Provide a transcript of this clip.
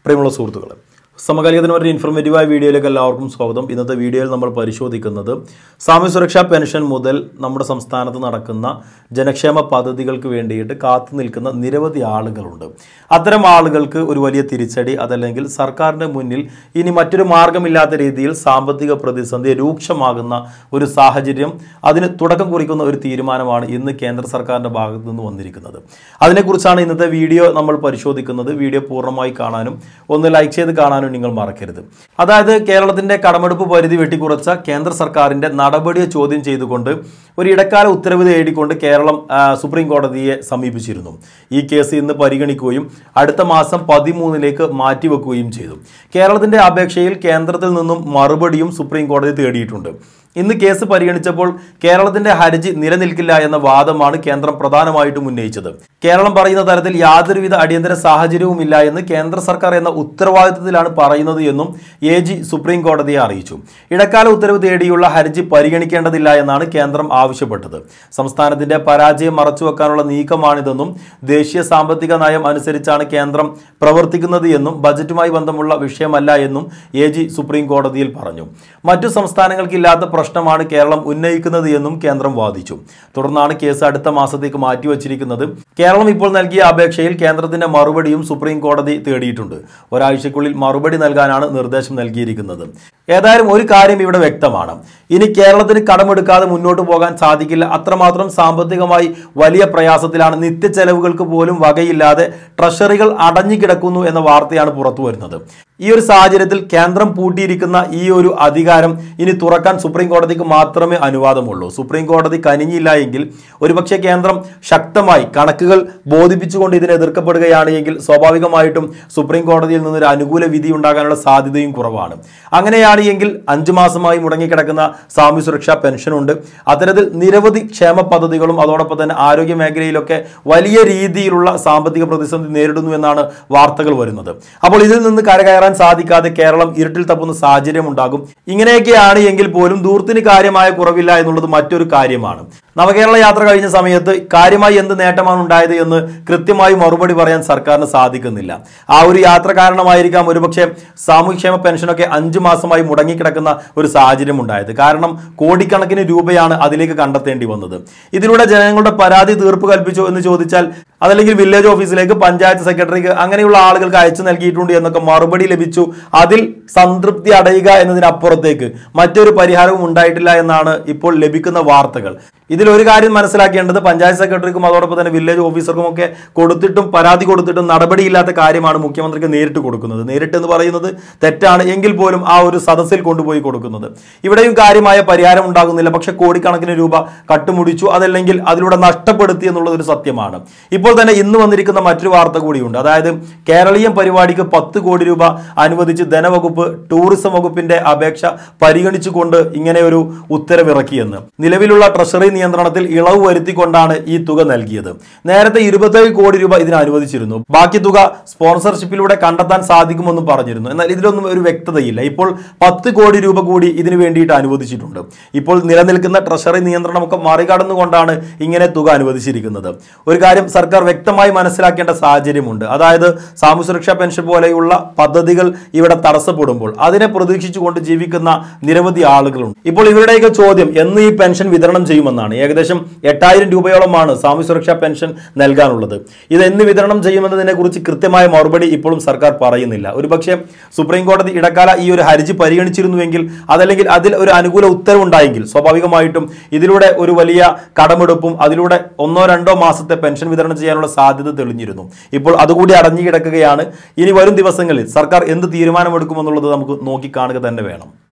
പ്രിയമുള്ള സുഹൃത്തുക്കളെ, സമകാലികത്തിനൊരു ഇൻഫോർമേറ്റീവായ വീഡിയോയിലേക്ക് എല്ലാവർക്കും സ്വാഗതം. ഇന്നത്തെ വീഡിയോയിൽ നമ്മൾ പരിശോധിക്കുന്നത് സാമൂഹ്യ സുരക്ഷാ പെൻഷൻ മുതൽ നമ്മുടെ സംസ്ഥാനത്ത് നടക്കുന്ന ജനക്ഷേമ പദ്ധതികൾക്ക് വേണ്ടിയിട്ട് കാത്തു നിൽക്കുന്ന നിരവധി ആളുകളുണ്ട്. അത്തരം ആളുകൾക്ക് ഒരു വലിയ തിരിച്ചടി, അതല്ലെങ്കിൽ സർക്കാരിൻ്റെ മുന്നിൽ ഇനി മറ്റൊരു മാർഗമില്ലാത്ത രീതിയിൽ സാമ്പത്തിക പ്രതിസന്ധി രൂക്ഷമാകുന്ന ഒരു സാഹചര്യം, അതിന് തുടക്കം കുറിക്കുന്ന ഒരു തീരുമാനമാണ് ഇന്ന് കേന്ദ്ര സർക്കാരിൻ്റെ ഭാഗത്തു നിന്ന് വന്നിരിക്കുന്നത്. അതിനെക്കുറിച്ചാണ് ഇന്നത്തെ വീഡിയോ നമ്മൾ പരിശോധിക്കുന്നത്. വീഡിയോ പൂർണ്ണമായി കാണാനും ഒന്ന് ലൈക്ക് ചെയ്ത് കാണാനും നിങ്ങൾ മറക്കരുത്. അതായത് കേരളത്തിന്റെ കടമെടുപ്പ് പരിധി വെട്ടിക്കുറച്ച കേന്ദ്ര സർക്കാരിന്റെ നടപടിയെ ചോദ്യം ചെയ്തുകൊണ്ട് ഒരു ഇടക്കാല ഉത്തരവ് തേടിക്കൊണ്ട് കേരളം സുപ്രീം കോടതിയെ സമീപിച്ചിരുന്നു. ഈ കേസ് ഇന്ന് പരിഗണിക്കുകയും അടുത്ത മാസം 13 മാറ്റിവെക്കുകയും ചെയ്തു. കേരളത്തിന്റെ അപേക്ഷയിൽ കേന്ദ്രത്തിൽ നിന്നും മറുപടിയും സുപ്രീം കോടതി തേടിയിട്ടുണ്ട്. ഇന്ന് കേസ് പരിഗണിച്ചപ്പോൾ കേരളത്തിന്റെ ഹർജി നിലനിൽക്കില്ല എന്ന വാദമാണ് കേന്ദ്രം പ്രധാനമായിട്ടും ഉന്നയിച്ചത്. കേരളം പറയുന്ന തരത്തിൽ യാതൊരുവിധ അടിയന്തര സാഹചര്യവുമില്ല എന്ന് കേന്ദ്ര സർക്കാർ എന്ന ഉത്തരവാദിത്തത്തിലാണ് പറയുന്നത് എന്നും AG സുപ്രീം കോടതിയെ അറിയിച്ചു. ഇടക്കാല ഉത്തരവ് തേടിയുള്ള ഹർജി പരിഗണിക്കേണ്ടതില്ല എന്നാണ് കേന്ദ്രം ആവശ്യപ്പെട്ടത്. സംസ്ഥാനത്തിന്റെ പരാജയം മറച്ചുവെക്കാനുള്ള നീക്കമാണിതെന്നും ദേശീയ സാമ്പത്തിക നയം അനുസരിച്ചാണ് കേന്ദ്രം പ്രവർത്തിക്കുന്നത് എന്നും ബജറ്റുമായി ബന്ധമുള്ള വിഷയമല്ല എന്നും AG സുപ്രീം കോടതിയിൽ പറഞ്ഞു. മറ്റു സംസ്ഥാനങ്ങൾക്കില്ലാത്ത പ്രശ്നമാണ് കേരളം ഉന്നയിക്കുന്നത് എന്നും കേന്ദ്രം വാദിച്ചു. തുടർന്നാണ് കേസ് അടുത്ത മാസത്തേക്ക് മാറ്റിവച്ചിരിക്കുന്നത്. കേരളം ഇപ്പോൾ നൽകിയ അപേക്ഷയിൽ കേന്ദ്രത്തിന്റെ മറുപടിയും സുപ്രീം കോടതി തേടിയിട്ടുണ്ട്. ഒരാഴ്ചക്കുള്ളിൽ മറുപടി നൽകാനാണ് നിർദ്ദേശം നൽകിയിരിക്കുന്നത്. ഏതായാലും ഒരു കാര്യം ഇവിടെ വ്യക്തമാണ്. ഇനി കേരളത്തിന് കടമെടുക്കാതെ മുന്നോട്ട് പോകാൻ സാധിക്കില്ല. അത്രമാത്രം സാമ്പത്തികമായി വലിയ പ്രയാസത്തിലാണ്. നിത്യച്ചെലവുകൾക്ക് പോലും വകയില്ലാതെ ട്രഷറികൾ അടഞ്ഞുകിടക്കുന്നു എന്ന വാർത്തയാണ് പുറത്തു വരുന്നത്. ഈ ഒരു സാഹചര്യത്തിൽ കേന്ദ്രം പൂട്ടിയിരിക്കുന്ന ഈ ഒരു അധികാരം ഇനി തുറക്കാൻ സുപ്രീം കോടതിക്ക് മാത്രമേ അനുവാദമുള്ളൂ. സുപ്രീം കോടതി കനിഞ്ഞില്ല എങ്കിൽ ഒരുപക്ഷെ കേന്ദ്രം ശക്തമായി കണക്കുകൾ ബോധിപ്പിച്ചുകൊണ്ട് ഇതിനെ എതിർക്കപ്പെടുകയാണ് എങ്കിൽ സ്വാഭാവികമായിട്ടും സുപ്രീം കോടതിയിൽ നിന്നൊരു അനുകൂല വിധി ഉണ്ടാകാനുള്ള സാധ്യതയും കുറവാണ്. അങ്ങനെയാണ് എങ്കിൽ 5 മാസമായി മുടങ്ങിക്കിടക്കുന്ന സാമൂഹ്യ സുരക്ഷാ പെൻഷനുണ്ട്. അത്തരത്തിൽ നിരവധി ക്ഷേമ പദ്ധതികളും അതോടൊപ്പം തന്നെ ആരോഗ്യ മേഖലയിലൊക്കെ വലിയ രീതിയിലുള്ള സാമ്പത്തിക പ്രതിസന്ധി നേരിടുന്നു എന്നാണ് വാർത്തകൾ വരുന്നത്. അപ്പോൾ ഇതിൽ നിന്ന് കരകയറാൻ സാധിക്കാതെ കേരളം ഇരുട്ടിൽ തപ്പുന്ന സാഹചര്യം ഉണ്ടാകും. ഇങ്ങനെയൊക്കെയാണ് എങ്കിൽ പോലും ദൂർത്തിന് കാര്യമായ കുറവില്ല എന്നുള്ളത് മറ്റൊരു കാര്യമാണ്. നവകേരള യാത്ര കഴിഞ്ഞ സമയത്ത് കാര്യമായി എന്ത് നേട്ടമാണ് ഉണ്ടായത് എന്ന് കൃത്യമായി മറുപടി പറയാൻ സർക്കാരിന് സാധിക്കുന്നില്ല. ആ ഒരു യാത്ര കാരണമായിരിക്കാം ഒരുപക്ഷെ സാമൂഹ്യക്ഷേമ പെൻഷനൊക്കെ 5 മാസമായി മുടങ്ങിക്കിടക്കുന്ന ഒരു സാഹചര്യം ഉണ്ടായത്. കാരണം കോടിക്കണക്കിന് രൂപയാണ് അതിലേക്ക് കണ്ടെത്തേണ്ടി വന്നത്. ഇതിലൂടെ ജനങ്ങളുടെ പരാതി തീർപ്പ് കൽപ്പിച്ചോ എന്ന് ചോദിച്ചാൽ അതല്ലെങ്കിൽ വില്ലേജ് ഓഫീസിലേക്ക്, പഞ്ചായത്ത് സെക്രട്ടറിക്ക്, അങ്ങനെയുള്ള ആളുകൾക്ക് അയച്ചു നൽകിയിട്ടുണ്ട് എന്നൊക്കെ മറുപടി ലഭിച്ചു. അതിൽ സംതൃപ്തി അടയുക എന്നതിനപ്പുറത്തേക്ക് മറ്റൊരു പരിഹാരവും ഉണ്ടായിട്ടില്ല എന്നാണ് ഇപ്പോൾ ലഭിക്കുന്ന വാർത്തകൾ. ഇതിലൊരു കാര്യം മനസ്സിലാക്കേണ്ടത്, പഞ്ചായത്ത് സെക്രട്ടറിക്കും അതോടൊപ്പം തന്നെ വില്ലേജ് ഓഫീസർക്കും ഒക്കെ കൊടുത്തിട്ടും പരാതി കൊടുത്തിട്ടും നടപടിയില്ലാത്ത കാര്യമാണ് മുഖ്യമന്ത്രിക്ക് നേരിട്ട് കൊടുക്കുന്നത്. നേരിട്ട് എന്ന് പറയുന്നത് തെറ്റാണ് എങ്കിൽ പോലും ആ ഒരു സദസ്സിൽ കൊണ്ടുപോയി കൊടുക്കുന്നത്. ഇവിടെയും കാര്യമായ പരിഹാരം ഉണ്ടാകുന്നില്ല. പക്ഷെ കോടിക്കണക്കിന് രൂപ കട്ടുമുടിച്ചു, അതല്ലെങ്കിൽ അതിലൂടെ നഷ്ടപ്പെടുത്തി എന്നുള്ളത് ഒരു സത്യമാണ്. ഇപ്പോൾ തന്നെ ഇന്ന് വന്നിരിക്കുന്ന മറ്റൊരു വാർത്ത കൂടിയുണ്ട്. അതായത് കേരളീയം പരിപാടിക്ക് 10 കോടി രൂപ അനുവദിച്ച് ധനവകുപ്പ് ടൂറിസം വകുപ്പിന്റെ അപേക്ഷ പരിഗണിച്ചുകൊണ്ട് ഇങ്ങനെ ഒരു ഉത്തരവിറക്കിയെന്ന്. നിലവിലുള്ള ട്രഷറി നിയന്ത്രണത്തിൽ ഇളവ് വരുത്തിക്കൊണ്ടാണ് ഈ തുക നൽകിയത്. നേരത്തെ 27 കോടി രൂപ ഇതിന് അനുവദിച്ചിരുന്നു. ബാക്കി തുക സ്പോൺസർഷിപ്പിലൂടെ കണ്ടെത്താൻ സാധിക്കുമെന്നും പറഞ്ഞിരുന്നു. എന്നാൽ ഇതിലൊന്നും ഒരു വ്യക്തതയില്ല. ഇപ്പോൾ 10 കോടി രൂപ കൂടി ഇതിനു വേണ്ടിയിട്ട് അനുവദിച്ചിട്ടുണ്ട്. ഇപ്പോൾ നിലനിൽക്കുന്ന ട്രഷറി നിയന്ത്രണമൊക്കെ മറികടന്നുകൊണ്ടാണ് ഇങ്ങനെ തുക അനുവദിച്ചിരിക്കുന്നത്. ഒരു കാര്യം സർക്കാർ വ്യക്തമായി മനസ്സിലാക്കേണ്ട സാഹചര്യമുണ്ട്. അതായത് സാമൂഹ്യ സുരക്ഷാ പെൻഷൻ പോലെയുള്ള പദ്ധതികൾ ഇവിടെ തടസ്സപ്പെടുമ്പോൾ അതിനെ പ്രതീക്ഷിച്ചുകൊണ്ട് ജീവിക്കുന്ന നിരവധി ആളുകളുണ്ട്. ഇപ്പോൾ ഇവരുടെയൊക്കെ ചോദ്യം എന്ന് ഈ പെൻഷൻ വിതരണം ചെയ്യുമെന്നാണ്. ഏകദേശം 8000 രൂപയോളമാണ് സാമൂഹ്യ സുരക്ഷാ പെൻഷൻ നൽകാനുള്ളത്. ഇത് എന്ന് വിതരണം ചെയ്യുമെന്നതിനെ കുറിച്ച് കൃത്യമായ മറുപടി ഇപ്പോഴും സർക്കാർ പറയുന്നില്ല. ഒരുപക്ഷെ സുപ്രീം കോടതി ഇടക്കാല ഈ ഒരു ഹർജി പരിഗണിച്ചിരുന്നുവെങ്കിൽ, അതല്ലെങ്കിൽ അതിൽ ഒരു അനുകൂല ഉത്തരവുണ്ടായെങ്കിൽ സ്വാഭാവികമായിട്ടും ഇതിലൂടെ ഒരു വലിയ കടമെടുപ്പും അതിലൂടെ 1-2 മാസത്തെ പെൻഷൻ വിതരണം ചെയ്യാനുള്ള സാധ്യത തെളിഞ്ഞിരുന്നു. ഇപ്പോൾ അതുകൂടി അടഞ്ഞു കിടക്കുകയാണ്. ഇനി വരും ദിവസങ്ങളിൽ സർക്കാർ എന്ത് തീരുമാനമെടുക്കുമെന്നുള്ളത് നമുക്ക് നോക്കിക്കാണുക തന്നെ വേണം.